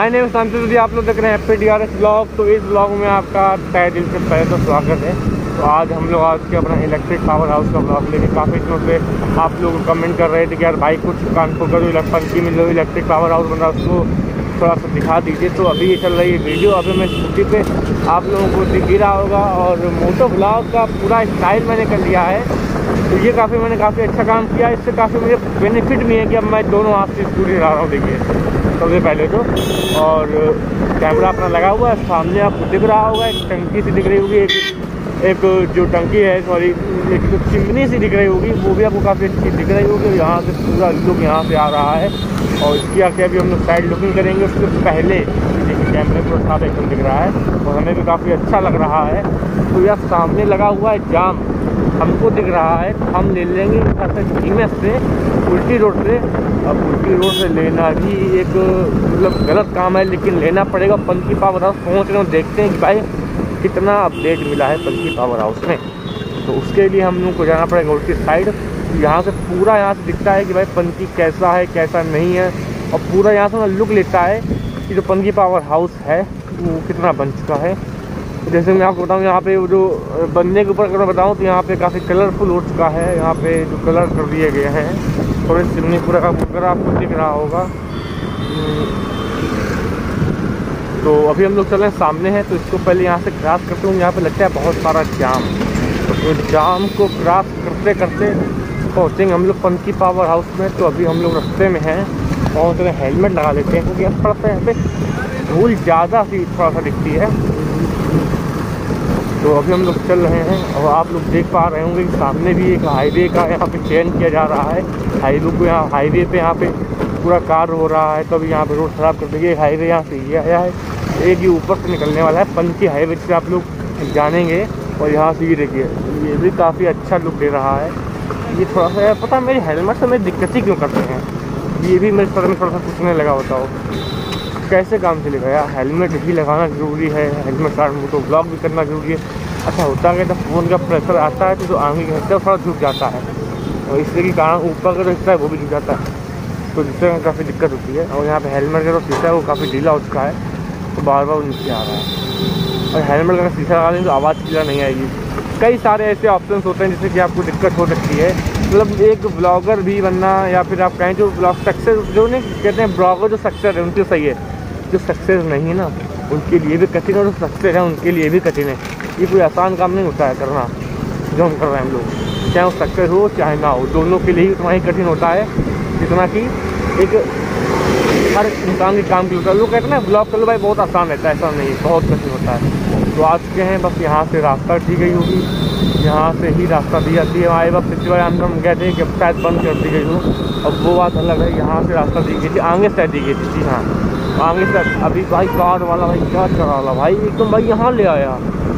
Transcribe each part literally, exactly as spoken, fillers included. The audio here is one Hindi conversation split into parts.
माय नेम इज संतोष, आप लोग देख रहे हैं पीडीआरएस ब्लॉग। तो इस ब्लॉग में आपका तहे दिल से पहले तो स्वागत है। तो आज हम लोग आज के अपना इलेक्ट्रिक पावर हाउस का ब्लॉग लेके काफ़ी दिनों से आप लोग कमेंट कर रहे थे कि यार भाई कुछ कानपुर का जो इलेक्ट्रिक में जो इलेक्ट्रिक पावर हाउस बन रहा है उसको थोड़ा सा दिखा दीजिए। तो अभी ये चल रही है वीडियो, अभी मैं स्कूटी पे आप लोगों को दिख रहा होगा और मोटो ब्लॉग का पूरा स्टाइल मैंने कर लिया है। तो ये काफ़ी मैंने काफ़ी अच्छा काम किया, इससे काफ़ी मुझे बेनिफिट भी है कि अब मैं दोनों हाथ से स्कूटी चला रहा हूँ। देखिए सबसे पहले तो, और कैमरा अपना लगा हुआ है, सामने आपको दिख रहा होगा एक टंकी सी दिख रही होगी, एक एक जो टंकी है सॉरी एक जो चिमनी सी दिख रही होगी वो भी आपको काफ़ी अच्छी दिख रही होगी। यहाँ से पूरा लुक यहाँ से आ रहा है और इसकी आगे अभी हम लोग साइड लुकिंग करेंगे। उससे पहले देखिए कैमरे पर साफ एकदम दिख रहा है और हमें भी काफ़ी अच्छा लग रहा है। तो यह सामने लगा हुआ है जाम हमको दिख रहा है, तो हम ले लेंगे ऐसे धीमे से उल्टी रोड से। अब उल्टी रोड से लेना भी एक मतलब गलत काम है, लेकिन लेना पड़ेगा। पंकी पावर हाउस पहुँच रहे हैं, देखते हैं कि भाई कितना अपडेट मिला है पंकी पावर हाउस में। तो उसके लिए हम लोग को जाना पड़ेगा उल्टी साइड। यहाँ से पूरा यहाँ से दिखता है कि भाई पंकी कैसा है कैसा नहीं है, और पूरा यहाँ से लुक लेता है कि जो पंकी पावर हाउस है वो कितना बन चुका है। जैसे मैं आपको बताऊँ यहाँ पे वो जो बनने के ऊपर अगर मैं बताऊँ तो यहाँ पे काफ़ी कलरफुल हो चुका है। यहाँ पे जो कलर कर दिए गए हैं थोड़े चिमनी पूरा का पूरा आपको दिख रहा होगा। तो अभी हम लोग चल रहे हैं सामने हैं, तो इसको पहले यहाँ से क्रॉस करते हुए यहाँ पे लगता है बहुत सारा जाम। तो जाम को क्रॉस करते करते पहुँचेंगे हम लोग पंकी पावर हाउस में। तो अभी हम लोग रास्ते में हैं और थोड़ा हेलमेट लगा लेते हैं क्योंकि यहाँ थोड़ा सा यहाँ पे धूल ज़्यादा सी थोड़ा सा दिखती है। तो अभी हम लोग चल रहे हैं और आप लोग देख पा रहे होंगे कि सामने भी एक हाईवे का यहाँ पे चयन किया जा रहा है। हाईवे को यहाँ हाईवे पे यहाँ पे पूरा कार्य हो रहा है, तो अभी यहाँ पे रोड खराब कर देंगे। हाईवे यहाँ से ये आया है, एक ये ऊपर से निकलने वाला है पंकी हाईवे से आप लोग जानेंगे। और यहाँ से ये देखिए ये भी काफ़ी अच्छा लुक दे रहा है। ये थोड़ा सा पता है मेरी हेलमेट से मेरी दिक्कत ही क्यों करते हैं, ये भी मेरे सर में थोड़ा सा पूछने लगा होता हो कैसे काम चलेगा यार। हेलमेट ही लगाना ज़रूरी है, हेलमेट का तो ब्लॉक भी करना ज़रूरी है। अच्छा होता है कि जब फ़ोन का प्रेशर आता है तो जो आगे का हिस्सा थोड़ा झुक जाता है और इससे के कारण ऊपर का जो हिस्सा है वो भी झुक जाता है, तो जिससे काफ़ी दिक्कत होती है। और यहाँ पे हेलमेट का जो शीशा है वो काफ़ी ढीला हो चुका है, तो बार बार नीचे आ रहा है। और हेलमेट का शीशा लगा लेंगे तो आवाज़ क्लियर नहीं आएगी। कई सारे ऐसे ऑप्शन होते हैं जिससे कि आपको दिक्कत हो सकती है। मतलब एक ब्लॉगर भी बनना या फिर आप कहें जो ब्लॉग सक्सेस जो नहीं कहते हैं ब्लॉगर जो सक्सेस है उनके सही है, जो सक्सेस नहीं है ना उनके लिए भी कठिन है, और जो सक्सेस है उनके लिए भी कठिन है। ये कोई आसान काम नहीं होता है करना जो हम कर रहे हैं हम लोग, चाहे वो सक्सेस हो चाहे ना हो, दोनों के लिए ही उतना ही कठिन होता है जितना कि एक हर इंसान के काम के होता है। लोग कहते हैं ना ब्लॉग कर लो भाई बहुत आसान रहता है, ऐसा नहीं, बहुत कठिन होता है। तो आज के हैं बस यहाँ से रास्ता दी गई होगी, यहाँ से ही रास्ता दी जाती है। आए वक्त पिछली बार हम हम कहते हैं कि शायद बंद कर दी गई हो, अब वो बात अलग है। यहाँ से रास्ता दी गई थी, आगे से दी गई थी। जी हाँ आगे से। अभी भाई कार वाला भाई क्या चला वाला भाई एकदम भाई यहाँ ले आया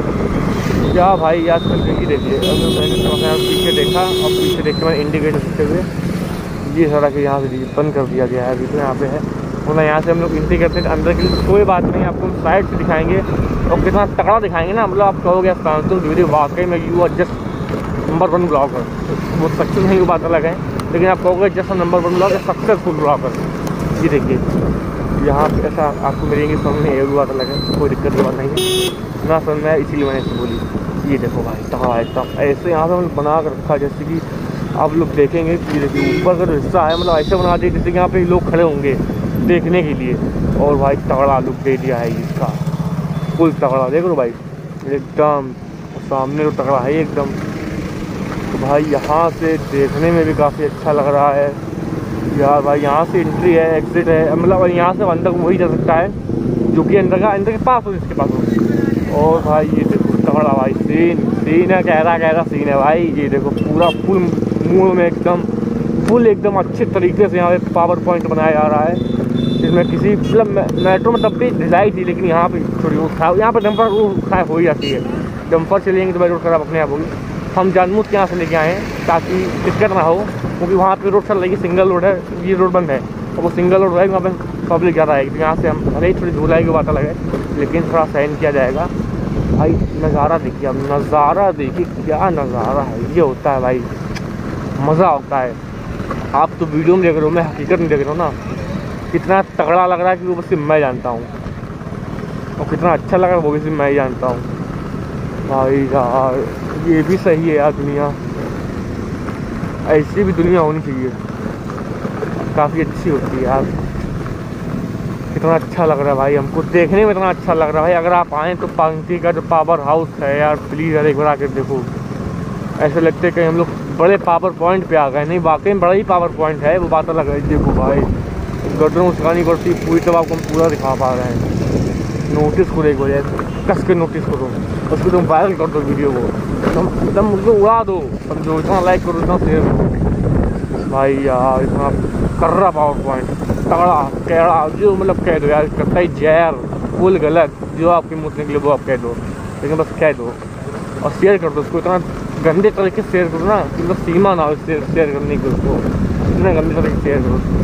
क्या भाई याद करके ही देखिए। अभी मैंने पीछे देखा और पीछे देख के मैंने इंडिकेटर देते हुए ये सड़क यहाँ से बंद कर दिया गया है। अभी तो यहाँ पे है मतलब यहाँ से हम लोग एंट्री करते हैं अंदर के लिए तो कोई बात नहीं, आपको साइड से दिखाएंगे और कितना तगड़ा दिखाएंगे ना। मतलब आप कहोगे तो वीडियो वाकई में you are just number one blogger. वो सक्सेस नहीं वो बात अलग है, लेकिन आप कहोगे just number one blogger successful blogger. ये देखिए यहाँ पे ऐसा आपको मिलेंगे सामने, ये बात अलग है, कोई दिक्कत की बात नहीं है ना समझ में आया, इसीलिए मैंने ऐसे बोली। ये देखो भाई तगड़ा एकदम ऐसे यहाँ पे हमने बना कर रखा, जैसे कि आप लोग देखेंगे कि देखिए ऊपर का जो हिस्सा है मतलब ऐसे बना दिया जैसे कि यहाँ पे लोग खड़े होंगे देखने के लिए। और भाई तगड़ा लुक दे दिया है इसका, फुल तगड़ा देख लो भाई एकदम सामने तो तगड़ा है एकदम। तो भाई यहाँ से देखने में भी काफ़ी अच्छा लग रहा है यार। भाई यहाँ से एंट्री है, एग्जिट है, मतलब यहाँ से अंदर वही जा सकता है जो कि अंदर का अंदर के पास हो, इसके पास हो। और भाई ये देखो तगड़ा भाई सीन सीन है, गहरा गहरा सीन है भाई। ये देखो पूरा फुल मूड में एकदम फुल एकदम अच्छे तरीके से यहाँ पे पावर पॉइंट बनाया जा रहा है, जिसमें किसी मतलब मेट्रो में तब भी ढिलाई थी, लेकिन यहाँ पे थोड़ी वो खराब, यहाँ पर डंपर वो खराब हो ही जाती है। डंपर चलेंगे तो भाई रोड खराब अपने आप होगी। हम जानबूझ के यहाँ से लेके आए हैं ताकि दिक्कत ना हो, क्योंकि वहाँ पे रोड चल रही है, सिंगल रोड है, ये रोड बंद है और वो सिंगल रोड है, वहाँ पे पब्लिक ज़्यादा है। यहाँ से हम भले ही थोड़ी धुलाई की बात अलग है, लेकिन थोड़ा सहन किया जाएगा। भाई नज़ारा देखिए, अब नज़ारा देखिए क्या नज़ारा है, ये होता है भाई, मज़ा होता है। आप तो वीडियो में देख रहे हो, मैं हकीकत में देख रहा हूँ ना, कितना तगड़ा लग रहा है कि वो सिर्फ मैं जानता हूँ, और कितना अच्छा लग रहा है वो भी सिर्फ मैं ही जानता हूँ। भाई यार ये भी सही है यार, दुनिया ऐसी भी दुनिया होनी चाहिए, काफ़ी अच्छी होती है यार। कितना अच्छा लग रहा है भाई, हमको देखने में इतना अच्छा लग रहा है भाई। अगर आप आएँ तो पंक्ति का जो पावर हाउस है यार, प्लीज़ यार एक बार आकर देखो। ऐसे लगते हैं कि हम लोग बड़े पावर पॉइंट पे आ गए, नहीं वाकई में बड़ा ही पावर पॉइंट है, वो बात अलग है। देखो भाई गर्दन उसकानी पड़ती पूरी, तब आपको हम पूरा दिखा पा रहे हैं। नोटिस करो एक बार, कस के नोटिस करो, उसको तुम वायरल कर दो वीडियो को, एकदम एकदम उसको उड़ा दो, समझो। इतना लाइक करो, इतना शेयर करो भाई यार। इतना कर्रा पावर पॉइंट, तगड़ा कैड़ा जो मतलब कह दो यार, करता ही जहर फुल गलत, जो आपके मुँह से निकले वो आप कह दो, लेकिन बस कह दो और शेयर कर दो उसको। इतना गंदे तरीके से शेयर करो ना कि मतलब सीमा ना हो शेयर शेयर करने की, उसको इतने गंदे तरीके से शेयर करो।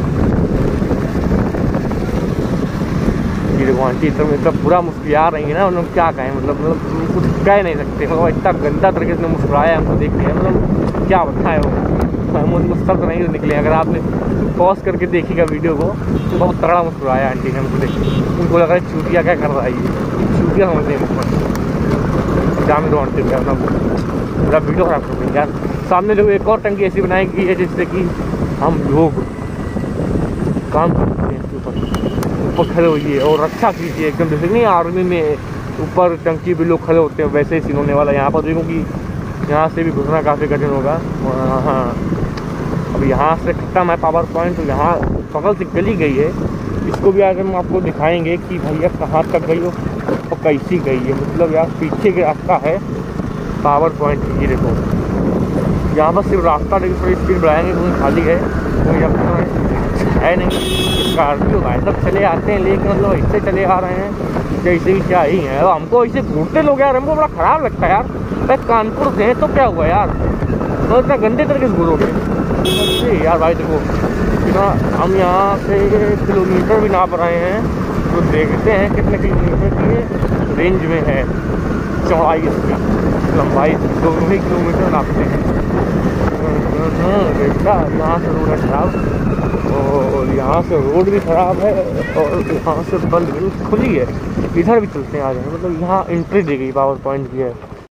ये देखो आंटी तो मतलब पूरा मुस्कुरा रही है ना, मतलब क्या कहें, मतलब मतलब कुछ कह नहीं सकते, मतलब इतना गंदा तरीके से मुस्कुराया हमको देख के, मतलब क्या बताए वो, मुझको शब्द नहीं निकले। अगर आपने पॉज करके देखिएगा वीडियो को तो बहुत तगड़ा मुस्कुराया आंटी ने हमको देख के। उनको लग रहा है चूतिया क्या कर रहा है, ये चूतिया समझते हैं मुझको। जाम दो आंटी अपना पूरा वीडियो खराब कर देंगे यार। सामने देखो एक और टंकी ऐसी बनाई गई है जिससे कि हम लोग काम करते हैं, ऊपर खड़े होइए और रक्षा कीजिए, एकदम जैसे नहीं आर्मी में ऊपर टंकी पे लोग खड़े होते हैं, वैसे ही सीन होने वाला है यहाँ पर। देखो कि यहाँ से भी घुसना काफ़ी कठिन होगा। हाँ अब यहाँ से खत्म है पावर पॉइंट, तो यहाँ बगल से गली गई है, इसको भी आज हम आपको दिखाएंगे कि भैया कहाँ तक गई हो और कैसी गई है। मतलब यार पीछे के रास्ता है पावर पॉइंट, ये देखो यहाँ पर सिर्फ रास्ता देखो, थोड़ी स्पीड बढ़ाएंगे क्योंकि खाली है, कोई अपना है नहीं। स्कॉर्पियो भाई सब चले आते हैं, लेकिन मतलब ऐसे चले आ रहे हैं जैसे कि क्या ही है। हमको ऐसे घूरते लोग यार, हमको बड़ा ख़राब लगता है यार। भाई कानपुर से तो क्या हुआ यार, तो इतना गंदे तरीके से घूरोगे यार। भाई देखो इतना हम यहाँ से किलोमीटर भी नाप रहे हैं, तो देखते हैं कितने किलोमीटर की रेंज में है चौड़ाई, इसकी लंबाई दोनों ही किलोमीटर नापते हैं। देखा यहाँ से रोड है खराब, और यहाँ से रोड भी ख़राब है, और यहाँ से बंद खुली है। इधर भी चलते हैं आ जाए, मतलब यहाँ एंट्री दी गई पावर पॉइंट की है।